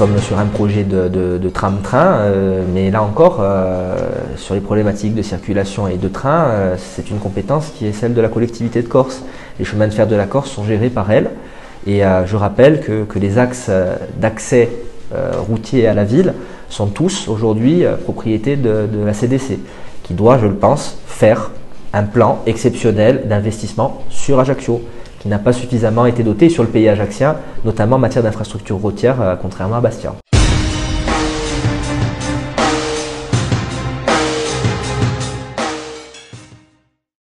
sommes sur un projet de tram-train, mais là encore, sur les problématiques de circulation et de train, c'est une compétence qui est celle de la collectivité de Corse. Les chemins de fer de la Corse sont gérés par elle. Et je rappelle que les axes d'accès routier à la ville sont tous aujourd'hui propriété de la CDC, qui doit, je le pense, faire un plan exceptionnel d'investissement sur Ajaccio, qui n'a pas suffisamment été doté sur le pays ajaccien, notamment en matière d'infrastructures routières, contrairement à Bastia.